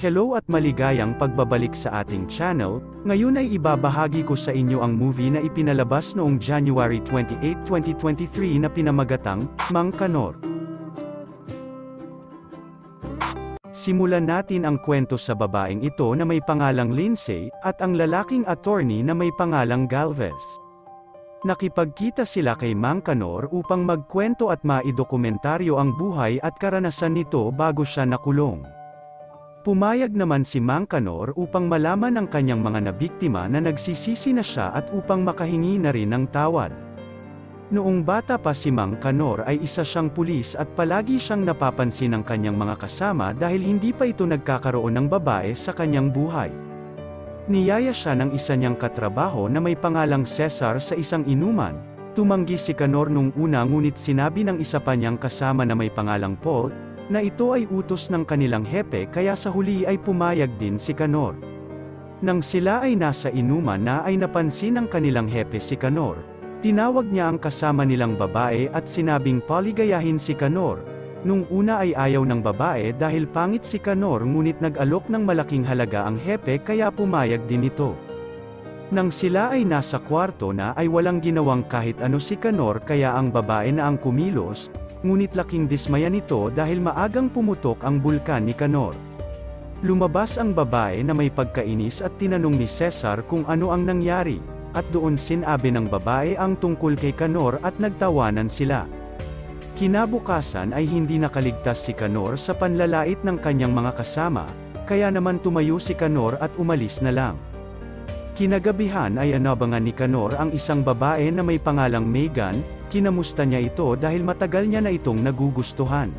Hello at maligayang pagbabalik sa ating channel. Ngayon ay ibabahagi ko sa inyo ang movie na ipinalabas noong January 28, 2023 na pinamagatang Mang Kanor. Simulan natin ang kwento sa babaeng ito na may pangalang Lindsay, at ang lalaking attorney na may pangalang Galvez. Nakipagkita sila kay Mang Kanor upang magkwento at maidokumentaryo ang buhay at karanasan nito bago siya nakulong. Pumayag naman si Mang Kanor upang malaman ang kanyang mga nabiktima na nagsisisi na siya at upang makahingi na rin ng tawad. Noong bata pa si Mang Kanor ay isa siyang pulis at palagi siyang napapansin ng kanyang mga kasama dahil hindi pa ito nagkakaroon ng babae sa kanyang buhay. Niyaya siya ng isa niyang katrabaho na may pangalang Cesar sa isang inuman. Tumanggi si Kanor nung una ngunit sinabi ng isa pa niyang kasama na may pangalang Paul, na ito ay utos ng kanilang hepe kaya sa huli ay pumayag din si Kanor. Nang sila ay nasa inuman na ay napansin ng kanilang hepe si Kanor, tinawag niya ang kasama nilang babae at sinabing paligayahin si Kanor. Nung una ay ayaw ng babae dahil pangit si Kanor ngunit nag-alok ng malaking halaga ang hepe kaya pumayag din ito. Nang sila ay nasa kwarto na ay walang ginawang kahit ano si Kanor kaya ang babae na ang kumilos, ngunit laking dismaya nito dahil maagang pumutok ang bulkan ni Kanor. Lumabas ang babae na may pagkainis at tinanong ni Cesar kung ano ang nangyari, at doon sinabi ng babae ang tungkol kay Kanor at nagtawanan sila. Kinabukasan ay hindi nakaligtas si Kanor sa panlalait ng kanyang mga kasama, kaya naman tumayo si Kanor at umalis na lang. Kinagabihan ay inabangan ni Kanor ang isang babae na may pangalang Megan. Kinamusta niya ito dahil matagal niya na itong nagugustuhan.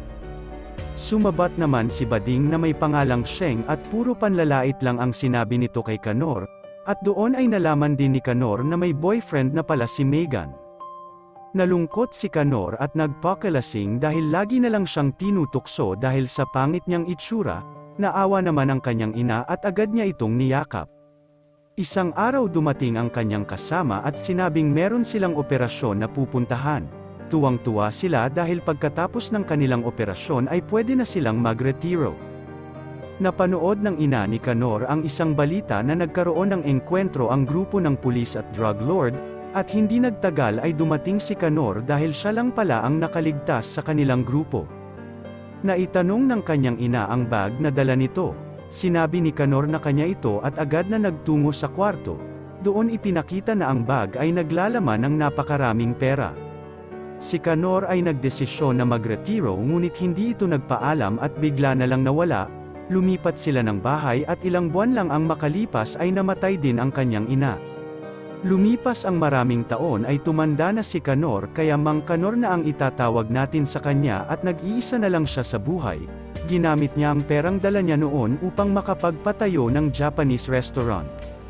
Sumabat naman si Bading na may pangalang Sheng at puro panlalait lang ang sinabi nito kay Kanor, at doon ay nalaman din ni Kanor na may boyfriend na pala si Megan. Nalungkot si Kanor at nagpakalasing dahil lagi na lang siyang tinutukso dahil sa pangit niyang itsura. Naawa naman ang kanyang ina at agad niya itong niyakap. Isang araw dumating ang kanyang kasama at sinabing meron silang operasyon na pupuntahan. Tuwang-tuwa sila dahil pagkatapos ng kanilang operasyon ay pwede na silang magretiro. Napanood ng ina ni Kanor ang isang balita na nagkaroon ng engkwentro ang grupo ng pulis at drug lord, at hindi nagtagal ay dumating si Kanor dahil siya lang pala ang nakaligtas sa kanilang grupo. Naitanong ng kanyang ina ang bag na dala nito. Sinabi ni Kanor na kanya ito at agad na nagtungo sa kwarto. Doon ipinakita na ang bag ay naglalaman ng napakaraming pera. Si Kanor ay nagdesisyon na magretiro ngunit hindi ito nagpaalam at bigla na lang nawala. Lumipat sila ng bahay at ilang buwan lang ang makalipas ay namatay din ang kanyang ina. Lumipas ang maraming taon ay tumanda na si Kanor kaya Mang Kanor na ang itatawag natin sa kanya at nag-iisa na lang siya sa buhay. Ginamit niya ang perang dala niya noon upang makapagpatayo ng Japanese restaurant.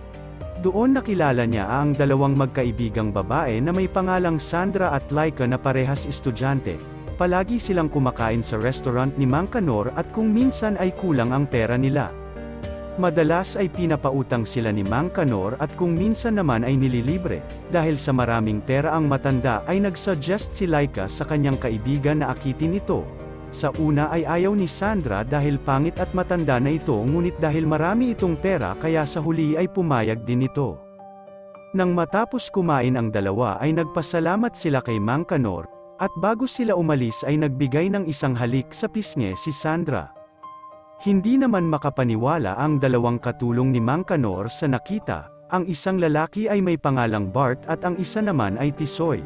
Doon nakilala niya ang dalawang magkaibigang babae na may pangalang Sandra at Laika na parehas estudyante. Palagi silang kumakain sa restaurant ni Mang Kanor at kung minsan ay kulang ang pera nila. Madalas ay pinapautang sila ni Mang Kanor at kung minsan naman ay nililibre. Dahil sa maraming pera ang matanda ay nagsuggest si Laika sa kanyang kaibigan na akitin ito. Sa una ay ayaw ni Sandra dahil pangit at matanda na ito ngunit dahil marami itong pera kaya sa huli ay pumayag din ito. Nang matapos kumain ang dalawa ay nagpasalamat sila kay Mang Kanor, at bago sila umalis ay nagbigay ng isang halik sa pisngi si Sandra. Hindi naman makapaniwala ang dalawang katulong ni Mang Kanor sa nakita, ang isang lalaki ay may pangalang Bart at ang isa naman ay Tisoy.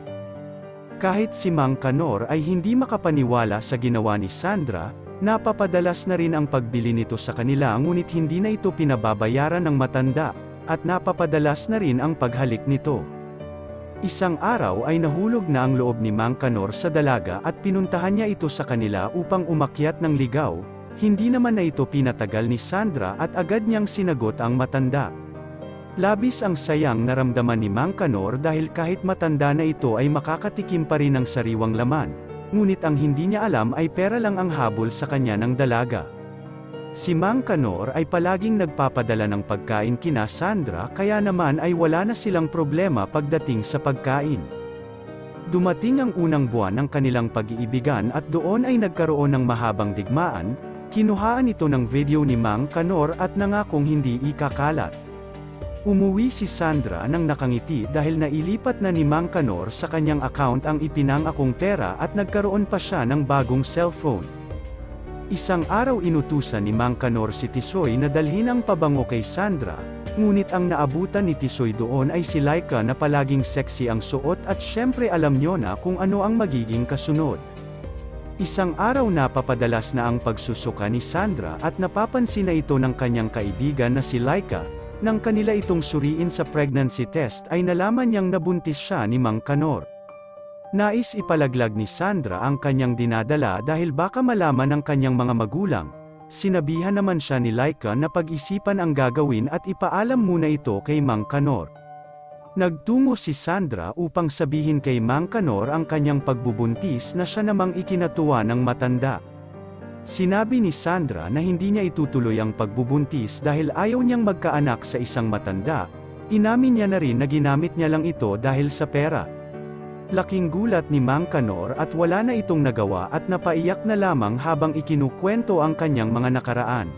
Kahit si Mang Kanor ay hindi makapaniwala sa ginawa ni Sandra, napapadalas na rin ang pagbili nito sa kanila ngunit hindi na ito pinababayaran ng matanda, at napapadalas na rin ang paghalik nito. Isang araw ay nahulog na ang loob ni Mang Kanor sa dalaga at pinuntahan niya ito sa kanila upang umakyat ng ligaw. Hindi naman na ito pinatagal ni Sandra at agad niyang sinagot ang matanda. Labis ang sayang naramdaman ni Mang Kanor dahil kahit matanda na ito ay makakatikim pa rin ng sariwang laman, ngunit ang hindi niya alam ay pera lang ang habol sa kanya ng dalaga. Si Mang Kanor ay palaging nagpapadala ng pagkain kina Sandra kaya naman ay wala na silang problema pagdating sa pagkain. Dumating ang unang buwan ng kanilang pag-iibigan at doon ay nagkaroon ng mahabang digmaan. Kinuhaan ito ng video ni Mang Kanor at nangakong hindi ikakalat. Umuwi si Sandra nang nakangiti dahil nailipat na ni Mang Kanor sa kanyang account ang ipinangakong pera at nagkaroon pa siya ng bagong cellphone. Isang araw inutusan ni Mang Kanor si Tisoy na dalhin ang pabango kay Sandra, ngunit ang naabutan ni Tisoy doon ay si Laika na palaging sexy ang suot at syempre alam niyo na kung ano ang magiging kasunod. Isang araw napapadalas na ang pagsusuka ni Sandra at napapansin na ito ng kanyang kaibigan na si Laika. Nang kanila itong suriin sa pregnancy test ay nalaman niyang nabuntis siya ni Mang Kanor. Nais ipalaglag ni Sandra ang kanyang dinadala dahil baka malaman ng kanyang mga magulang. Sinabihan naman siya ni Laika na pag-isipan ang gagawin at ipaalam muna ito kay Mang Kanor. Nagtungo si Sandra upang sabihin kay Mang Kanor ang kanyang pagbubuntis na siya namang ikinatuwa ng matanda. Sinabi ni Sandra na hindi niya itutuloy ang pagbubuntis dahil ayaw niyang magkaanak sa isang matanda. Inamin niya na rin na ginamit niya lang ito dahil sa pera. Laking gulat ni Mang Kanor at wala na itong nagawa at napaiyak na lamang habang ikinukwento ang kanyang mga nakaraan.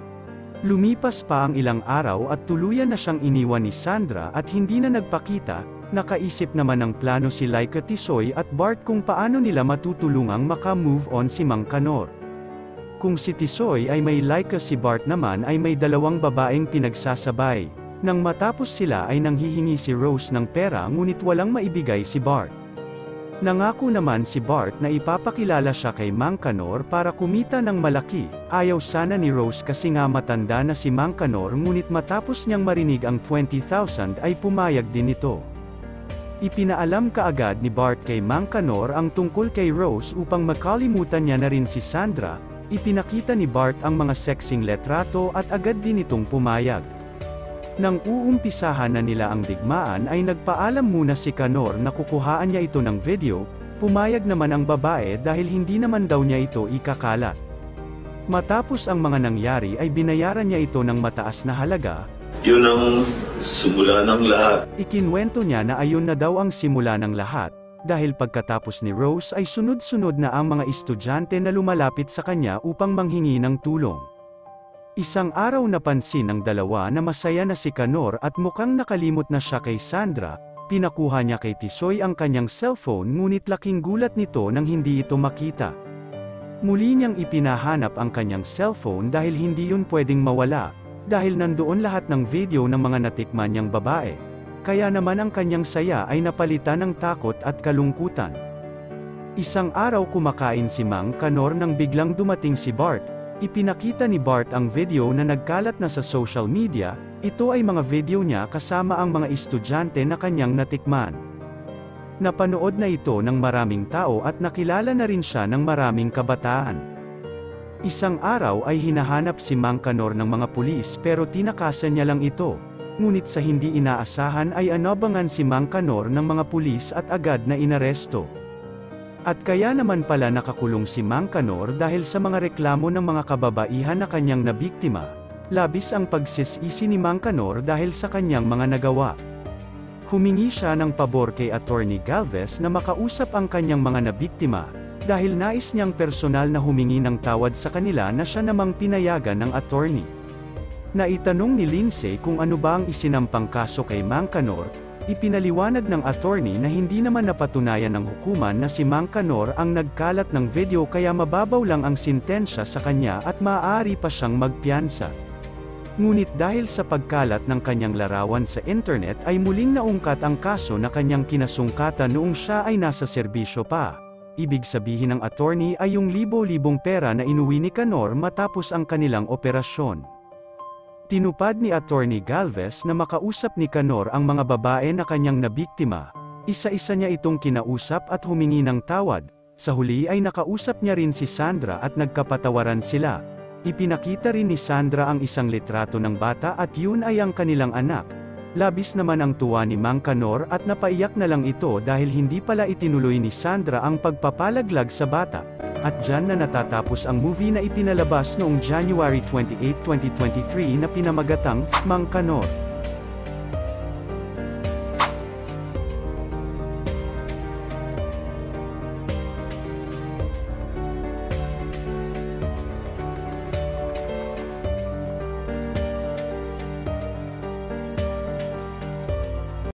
Lumipas pa ang ilang araw at tuluyan na siyang iniwan ni Sandra at hindi na nagpakita. Nakaisip naman ng plano si Laika, Tisoy at Bart kung paano nila matutulungang maka-move on si Mang Kanor. Kung si Tisoy ay may Laika, si Bart naman ay may dalawang babaeng pinagsasabay. Nang matapos sila ay nanghihingi si Rose ng pera ngunit walang maibigay si Bart. Nangako naman si Bart na ipapakilala siya kay Mang Kanor para kumita ng malaki. Ayaw sana ni Rose kasi nga matanda na si Mang Kanor ngunit matapos niyang marinig ang 20,000 ay pumayag din ito. Ipinaalam kaagad ni Bart kay Mang Kanor ang tungkol kay Rose upang makalimutan niya na rin si Sandra. Ipinakita ni Bart ang mga sexing letrato at agad din itong pumayag. Nang uumpisahan na nila ang digmaan ay nagpaalam muna si Kanor na kukuhaan niya ito ng video, pumayag naman ang babae dahil hindi naman daw niya ito ikakalat. Matapos ang mga nangyari ay binayaran niya ito ng mataas na halaga. Yun ang simula ng lahat. Ikinwento niya na ayun na daw ang simula ng lahat, dahil pagkatapos ni Rose ay sunod-sunod na ang mga estudyante na lumalapit sa kanya upang manghingi ng tulong. Isang araw napansin ng dalawa na masaya na si Kanor at mukhang nakalimot na siya kay Sandra. Pinakuha niya kay Tisoy ang kanyang cellphone ngunit laking gulat nito nang hindi ito makita. Muli niyang ipinahanap ang kanyang cellphone dahil hindi yun pwedeng mawala, dahil nandoon lahat ng video ng mga natikman niyang babae. Kaya naman ang kanyang saya ay napalitan ng takot at kalungkutan. Isang araw kumakain si Mang Kanor nang biglang dumating si Bart. Ipinakita ni Bart ang video na nagkalat na sa social media. Ito ay mga video niya kasama ang mga estudyante na kanyang natikman. Napanood na ito ng maraming tao at nakilala na rin siya ng maraming kabataan. Isang araw ay hinahanap si Mang Kanor ng mga pulis pero tinakasan niya lang ito. Ngunit sa hindi inaasahan ay anabangan si Mang Kanor ng mga pulis at agad na inaresto. At kaya naman pala nakakulong si Mang Kanor dahil sa mga reklamo ng mga kababaihan na kanyang nabiktima. Labis ang pagsisisi ni Mang Kanor dahil sa kanyang mga nagawa. Humingi siya ng pabor kay Attorney Galvez na makausap ang kanyang mga nabiktima, dahil nais niyang personal na humingi ng tawad sa kanila na siya namang pinayagan ng attorney. Naitanong ni Lindsay kung ano ba ang isinampang kaso kay Mang Kanor. Ipinaliwanag ng attorney na hindi naman napatunayan ng hukuman na si Mang Kanor ang nagkalat ng video kaya mababaw lang ang sintensya sa kanya at maaari pa siyang magpiyansa. Ngunit dahil sa pagkalat ng kanyang larawan sa internet ay muling naungkat ang kaso na kanyang kinasungkatan noong siya ay nasa serbisyo pa. Ibig sabihin ng attorney ay yung libo-libong pera na inuwi ni Kanor matapos ang kanilang operasyon. Tinupad ni Attorney Galvez na makausap ni Kanor ang mga babae na kanyang nabiktima. Isa-isa niya itong kinausap at humingi ng tawad. Sa huli ay nakausap niya rin si Sandra at nagkapatawaran sila. Ipinakita rin ni Sandra ang isang litrato ng bata at yun ay ang kanilang anak. Labis naman ang tuwa ni Mang Kanor at napaiyak na lang ito dahil hindi pala itinuloy ni Sandra ang pagpapalaglag sa bata. At dyan na natatapos ang movie na ipinalabas noong January 28, 2023 na pinamagatang Mang Kanor.